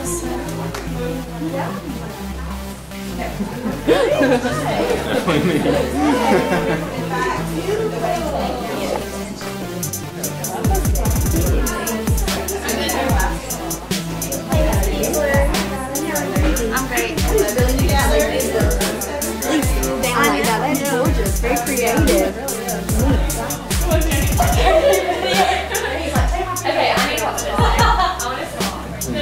I'm great. That's gorgeous. Very creative. Okay, I need to watch this. I want to song.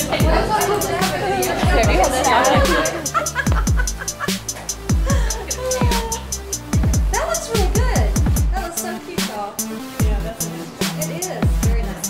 That looks really good. That looks so cute, though. Yeah, that's nice. It is. Very nice.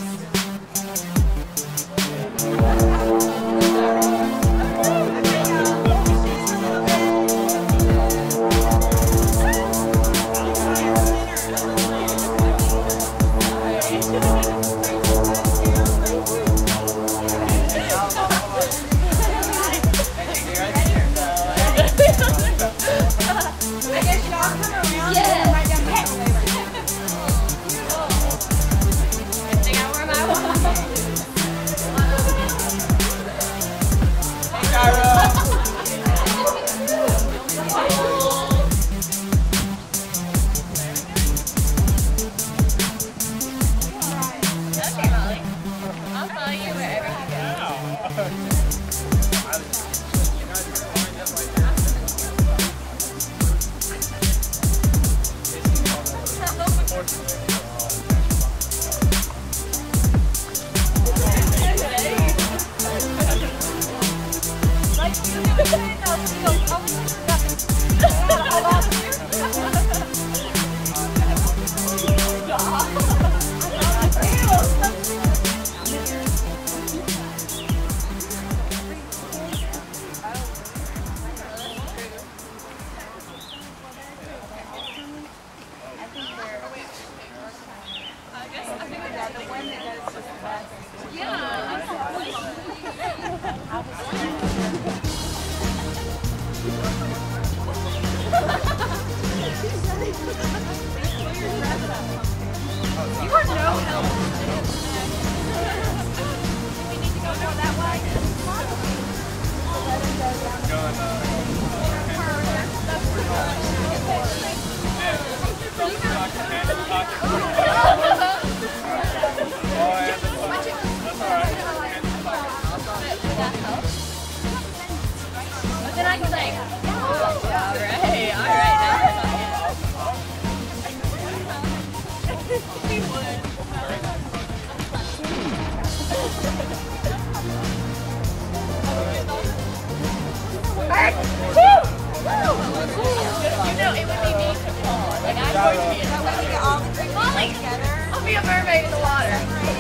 I'll be a mermaid in the water.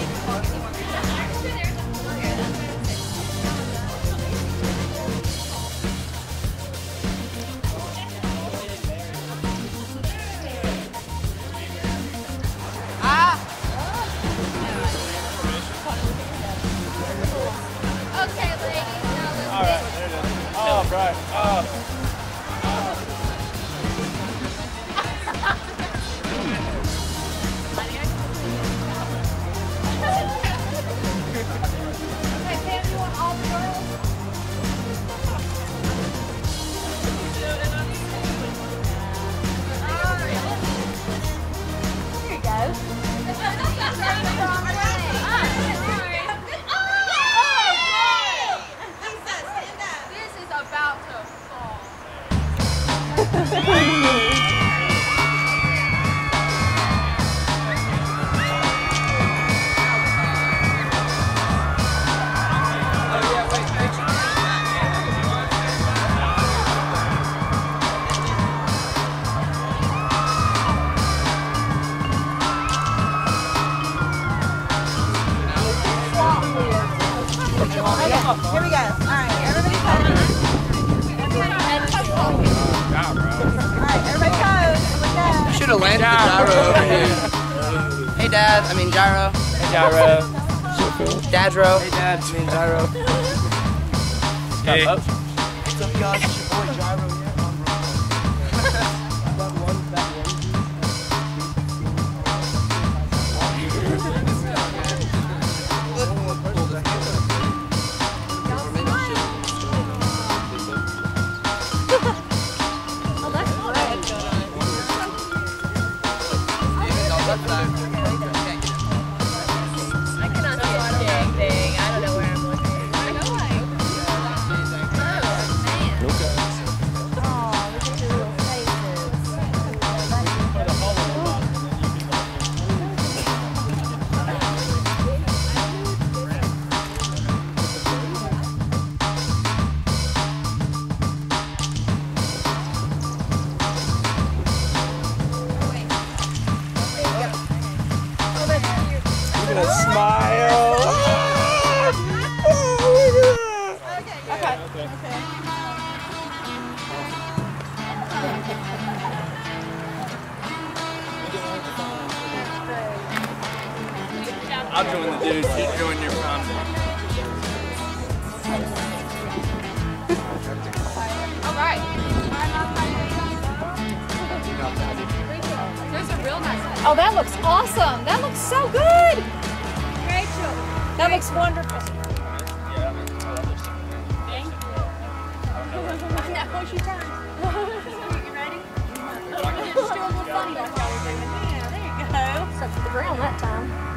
Okay, ladies. All right, there it is. Oh, right. Oh. Here we go. All right, everybody pose. All right, everybody pose. Look out. Should have landed the gyro over here. Hey Dad, I mean gyro. Hey, gyro. Dadro. Hey, Dad, I mean gyro. Hey. What's up, y'all? It's your boy Gyro here. I'll join the dudes. You join your prom day. All right. There's a real nice one. Oh, that looks awesome. That looks so good. Rachel. That looks wonderful. Now push your turn. You ready? Just do a little funny like y'all were doing. Yeah, there you go. Except for the ground that time.